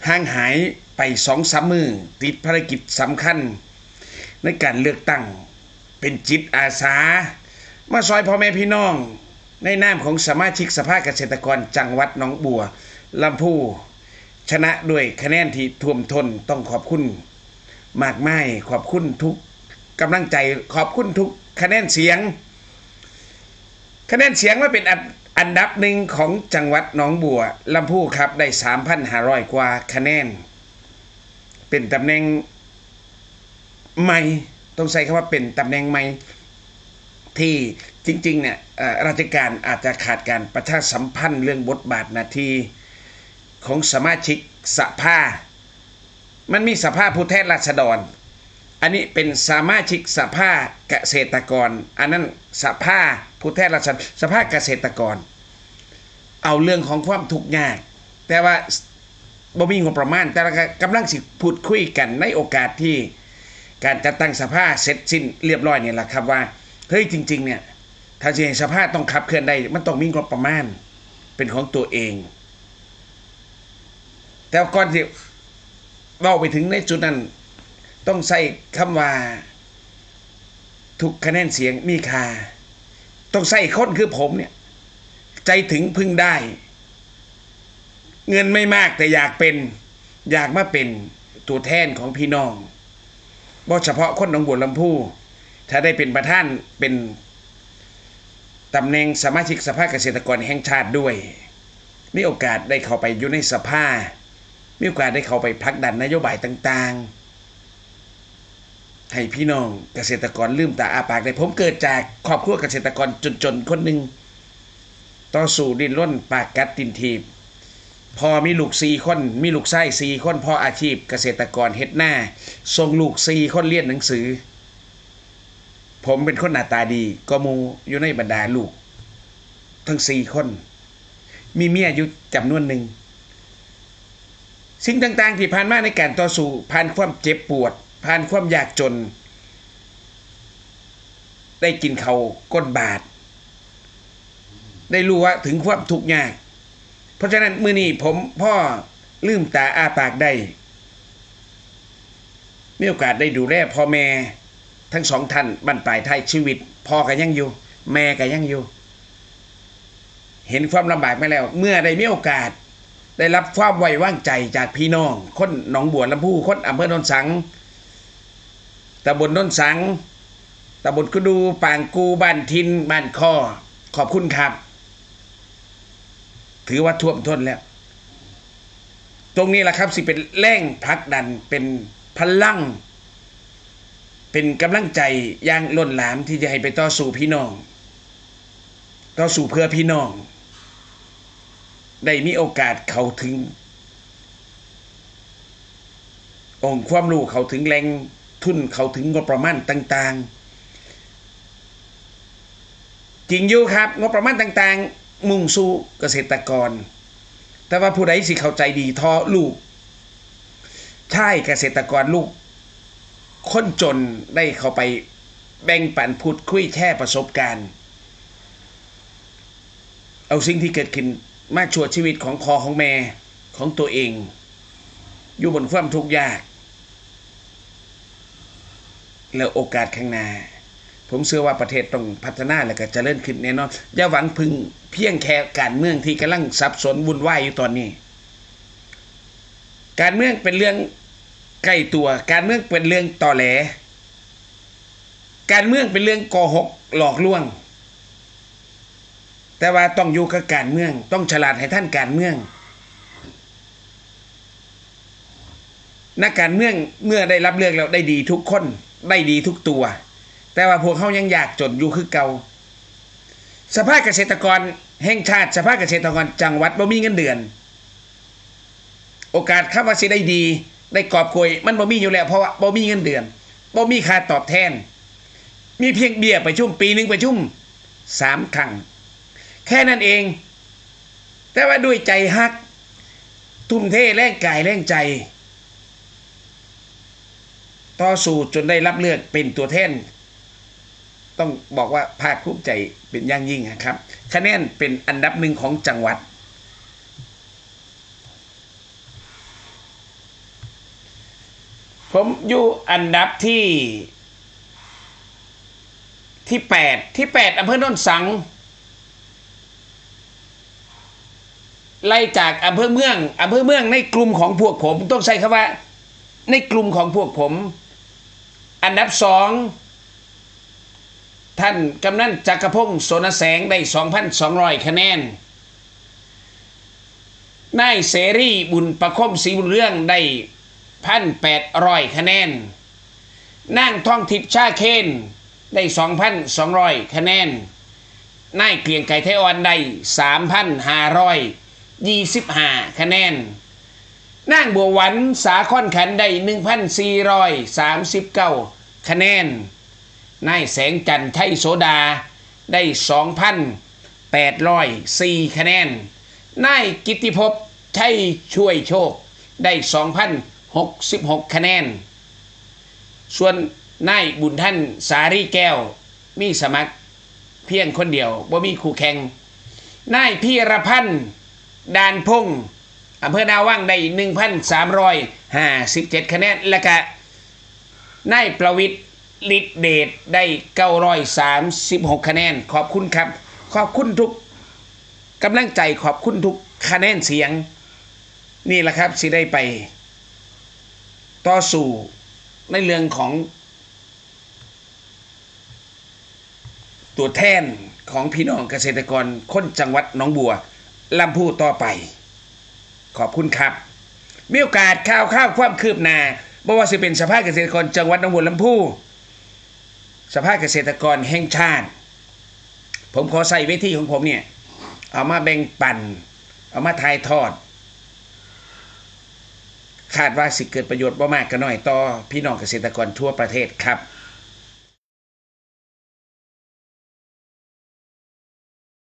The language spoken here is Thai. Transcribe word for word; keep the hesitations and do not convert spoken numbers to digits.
ห่างหายไปสองสามมือติดภารกิจสำคัญในการเลือกตั้งเป็นจิตอาสามาซอยพ่อแม่พี่น้องในนามของสมาชิกสภาเกษตรกรจังหวัดหนองบัวลำพูชนะด้วยคะแนนที่ท่วมท้นต้องขอบคุณมากมายขอบคุณทุกกำลังใจขอบคุณทุกคะแนนเสียงคะแนนเสียงว่าเป็นอันดับหนึ่งของจังหวัดหนองบัวลำพูครับได้ สามพันห้าร้อย กว่าคะแนนเป็นตำแหน่งใหม่ต้องใช้คำว่าเป็นตำแหน่งใหม่ที่จริงๆเนี่ยราชการอาจจะขาดการประชาสัมพันธ์เรื่องบทบาทหน้าที่ของสมาชิกสภามันมีสภาผู้แทนราษฎรอันนี้เป็นสมาชิกสภาเกษตรกรอันนั้นสภาผู้แทนราษฎรสภาเกษตรกรเอาเรื่องของความทุกข์ยากแต่ว่าบ่มีงบประมาณแต่กำลังสิพูดคุยกันในโอกาสที่การจัดตั้งสภาเสร็จสิ้นเรียบร้อยนี่แหละครับว่าเฮ้ยจริงๆเนี่ยถ้าจะให้สภาต้องขับเคลื่อนได้มันต้องมีงบประมาณเป็นของตัวเองแต่ก่อนที่เว้าไปถึงในจุดนั้นต้องใส่คำว่าทุกคะแนนเสียงมีค่าต้องใส่คนคือผมเนี่ยใจถึงพึงได้เงินไม่มากแต่อยากเป็นอยากมาเป็นตัวแทนของพี่น้องบ่เฉพาะคนหนองบัวลำพูถ้าได้เป็นประธานเป็นตำแหน่งสมาชิกสภาเกษตรกรแห่งชาติด้วยมีโอกาสได้เข้าไปอยู่ในสภามีโอกาสได้เข้าไปผลักดันนโยบายต่างๆให้พี่น้องเกษตรกรลืมตาอาปากได้ผมเกิดจากครอบครัวเกษตรกรจนๆคนหนึ่งต่อสู้ดิ้นรนปากกัดตินทีบพอมีลูกสี่คนมีลูกไส้สี่คนพออาชีพเกษตรกรเฮ็ดหน้าส่งลูกสี่คนเรียนหนังสือผมเป็นคนหน้าตาดีก็มูอยู่ในบรรดาลูกทั้งสี่คนมีเมียอยู่จำนวนหนึ่งสิ่งต่างๆที่ผ่านมาในการต่อสู้ผ่านความเจ็บปวดผ่านความยากจนได้กินเขาก้นบาทได้รู้ว่าถึงความทุกข์ยากเพราะฉะนั้นมื้อนี้ผมพ่อลืมตาอ้าปากได้มีโอกาสได้ดูแลพ่อแม่ทั้งสองท่านบรรปลายท้ายชีวิตพ่อก็ยังอยู่แม่ก็ยังอยู่เห็นความลำบากมาแล้วเมื่อได้มีโอกาสได้รับความไว้วางใจจากพี่น้องคนหนองบัวลำพูคนอำเภอโนนสังตำบลโนนสังตำบลกุดูปางกูบ้านทินบ้านข้อขอบคุณครับถือว่าท่วมท้นแล้วตรงนี้แหละครับสิเป็นแรงผลักดันเป็นพลังเป็นกำลังใจอย่างล้นหลามที่จะให้ไปต่อสู้พี่น้องต่อสู้เพื่อพี่น้องได้มีโอกาสเข้าถึงองค์ความรู้เข้าถึงแรงทุนเข้าถึงงบประมาณต่างๆจริงอยู่ครับงบประมาณต่างๆมุ่งสู่เกษตรกรแต่ว่าผู้ใดสิเข้าใจดีทอลูกใช่เกษตรกรลูกคนจนได้เข้าไปแบ่งปันพูดคุยแชร์ประสบการณ์เอาสิ่งที่เกิดขึ้นมาชั่วชีวิตของพ่อของแม่ของตัวเองอยู่บนความทุกข์ยากแล้วโอกาสข้างหน้าผมเชื่อว่าประเทศต้องพัฒนาและก็เจริญขึ้นแน่นอนอย่าหวังพึ่งเพียงแค่การเมืองที่กำลังสับสนวุ่นวายอยู่ตอนนี้การเมืองเป็นเรื่องใกล้ตัวการเมืองเป็นเรื่องตอแหลการเมืองเป็นเรื่องโกหกหลอกลวงแต่ว่าต้องอยู่กับการเมืองต้องฉลาดให้ท่านการเมืองนักการเมืองเมื่อได้รับเลือกแล้วได้ดีทุกคนได้ดีทุกตัวแต่ว่าพวกเขายังอยากจนอยู่คือเก่าสภาเกษตรกรแห่งชาติสภาเกษตรกรจังหวัดบ่มีเงินเดือนโอกาสคำว่าสิได้ดีได้กอบโกยมันบ่มีอยู่แล้วเพราะว่าบ่มีเงินเดือนบ่มีค่าตอบแทนมีเพียงเบี้ยประชุมปีนึงประชุมสามครั้งแค่นั้นเองแต่ว่าด้วยใจฮักทุ่มเทแรงกายแรงใจต่อสู้จนได้รับเลือกเป็นตัวแทนต้องบอกว่าภาคภูมิใจเป็นอย่างยิ่งครับคะแนนเป็นอันดับหนึ่งของจังหวัดผมอยู่อันดับที่ที่แปดที่แปดอำเภอโนนสังไล่จากอำเภอเมืองอำเภอเมืองในกลุ่มของพวกผมต้องใช้คำว่าในกลุ่มของพวกผมอันดับสองท่านกำนันจักรพงศ์โสนแสงได้ สองพันสองร้อย คะแนนนายเสรีบุญประคมศรีบุญเรื่องได้ หนึ่งพันแปดร้อย คะแนนนางทองทิพย์ชาเคนได้ สองพันสองร้อย คะแนนนายเกลียงไก่ไทยอ่อนได้ สามพันห้าร้อยยี่สิบห้า คะแนนนางบัวหวันสาค่อนขันได้ หนึ่งพันสี่ร้อยสามสิบเก้า คะแนนนายแสงจันทร์ไทยโสดาได้ สองพันแปดร้อยสี่ คะแนนนายกิตติภพไทยช่วยโชคได้ สองพันหกสิบหก คะแนนส่วนนายบุญท่านสารีแก้วมีสมัครเพียงคนเดียวบ่มีคู่แข่งนายพีรพันธ์ดานพงศ์อำเภอนาว่างได้ หนึ่งพันสามร้อยห้าสิบเจ็ด คะแนนและก็นายประวิตรฤทธิเดชได้ เก้าร้อยสามสิบหก คะแนนขอบคุณครับขอบคุณทุกกำลังใจขอบคุณทุกคะแนนเสียงนี่แหละครับสิได้ไปต่อสู่ในเรื่องของตัวแทนของพี่น้องเกษตรกรคนจังหวัดหนองบัวลำพูต่อไปขอบคุณครับมีโอกาสข่าวข้าวความคืบหน้าบ่ว่าสิเป็นสภาเกษตรกรจังหวัดหนองบัวลำพูสภาเกษตรกรแห่งชาติผมขอใส่เวทีของผมเนี่ยเอามาแบ่งปันเอามาถ่ายทอดคาดว่าสิเกิดประโยชน์บ่มากก็น้อยต่อพี่น้องเกษตรกรทั่วประเทศครับ